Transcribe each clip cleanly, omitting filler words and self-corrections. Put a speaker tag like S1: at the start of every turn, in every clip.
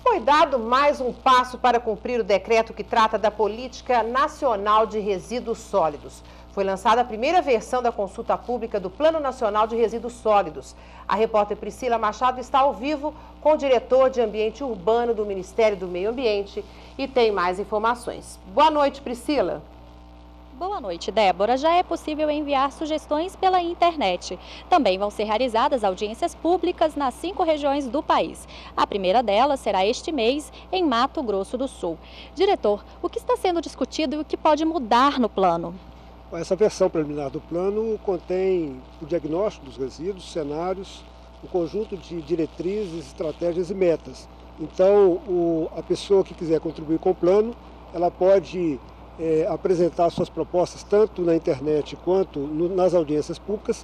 S1: Foi dado mais um passo para cumprir o decreto que trata da Política Nacional de Resíduos Sólidos. Foi lançada a primeira versão da consulta pública do Plano Nacional de Resíduos Sólidos. A repórter Priscila Machado está ao vivo com o diretor de Ambiente Urbano do Ministério do Meio Ambiente e tem mais informações. Boa noite, Priscila.
S2: Boa noite, Débora. Já é possível enviar sugestões pela internet. Também vão ser realizadas audiências públicas nas 5 regiões do país. A primeira delas será este mês, em Mato Grosso do Sul. Diretor, o que está sendo discutido e o que pode mudar no plano?
S3: Essa versão preliminar do plano contém o diagnóstico dos resíduos, cenários, um conjunto de diretrizes, estratégias e metas. Então, a pessoa que quiser contribuir com o plano, ela pode apresentar suas propostas tanto na internet quanto nas audiências públicas,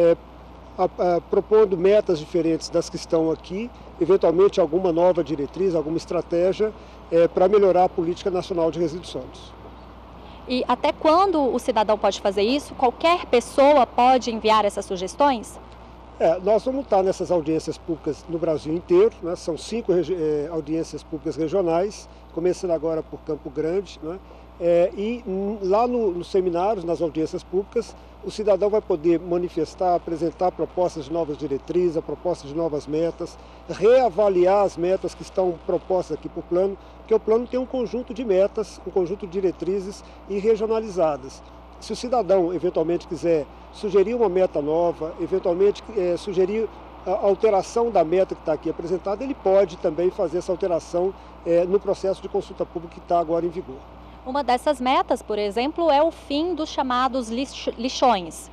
S3: propondo metas diferentes das que estão aqui, eventualmente alguma nova diretriz, alguma estratégia para melhorar a política nacional de resíduos sólidos.
S2: E até quando o cidadão pode fazer isso? Qualquer pessoa pode enviar essas sugestões?
S3: Nós vamos estar nessas audiências públicas no Brasil inteiro, né? São 5 audiências públicas regionais, começando agora por Campo Grande, né? E lá nos seminários, nas audiências públicas, o cidadão vai poder manifestar, apresentar propostas de novas diretrizes, propostas de novas metas, reavaliar as metas que estão propostas aqui para o plano, porque o plano tem um conjunto de metas, um conjunto de diretrizes e regionalizadas. Se o cidadão eventualmente quiser sugerir uma meta nova, eventualmente sugerir a alteração da meta que está aqui apresentada, ele pode também fazer essa alteração no processo de consulta pública que está agora em vigor.
S2: Uma dessas metas, por exemplo, é o fim dos chamados lixões.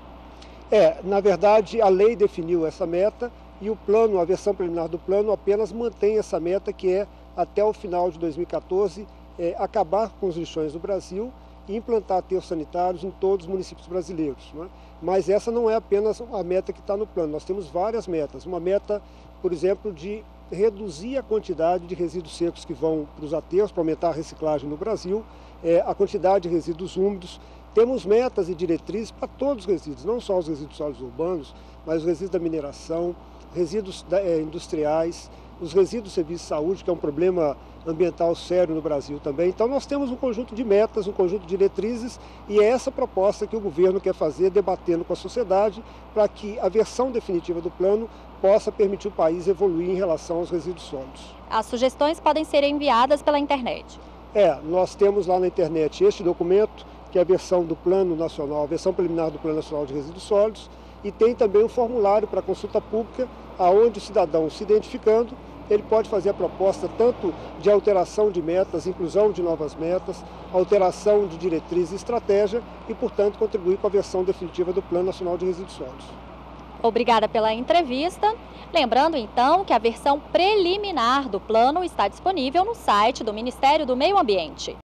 S3: Na verdade, a lei definiu essa meta e o plano, a versão preliminar do plano, apenas mantém essa meta que é, até o final de 2014, acabar com os lixões no Brasil e implantar aterros sanitários em todos os municípios brasileiros, né? Mas essa não é apenas a meta que está no plano, nós temos várias metas. Uma meta, por exemplo, de reduzir a quantidade de resíduos secos que vão para os aterros, para aumentar a reciclagem no Brasil, a quantidade de resíduos úmidos. Temos metas e diretrizes para todos os resíduos, não só os resíduos sólidos urbanos, mas os resíduos da mineração, resíduos industriais, os resíduos do serviço de saúde, que é um problema ambiental sério no Brasil também. Então nós temos um conjunto de metas, um conjunto de diretrizes e é essa proposta que o governo quer fazer, debatendo com a sociedade, para que a versão definitiva do plano possa permitir o país evoluir em relação aos resíduos sólidos.
S2: As sugestões podem ser enviadas pela internet.
S3: Nós temos lá na internet este documento, que é a versão do Plano Nacional, a versão preliminar do Plano Nacional de Resíduos Sólidos, e tem também um formulário para consulta pública, onde o cidadão, se identificando, ele pode fazer a proposta tanto de alteração de metas, inclusão de novas metas, alteração de diretriz e estratégia e, portanto, contribuir com a versão definitiva do Plano Nacional de Resíduos Sólidos.
S2: Obrigada pela entrevista. Lembrando, então, que a versão preliminar do plano está disponível no site do Ministério do Meio Ambiente.